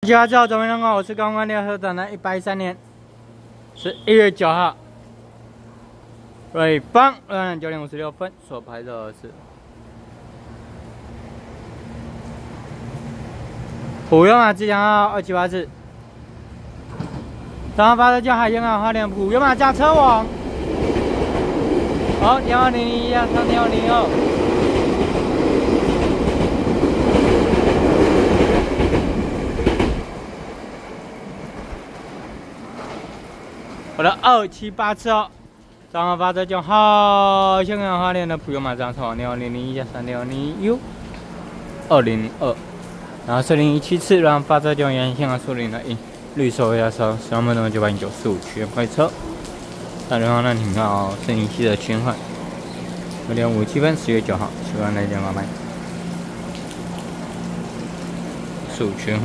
大家好，各位同学，我是高官列车长的113年11月9号，瑞芳9点56分所拍的是普悠玛自强号278次，上方发射叫海燕号花莲普悠玛加车网，好，02001上002。 我的278次哦，上方发射就好，香港花莲的普悠玛上车往001加302 U202，然后4017次，然后发射就沿香港树林的绿色回家车，10分钟98945区快车，打电话让停靠407的圈换，9点57分，10月9号，希望大家买15圈。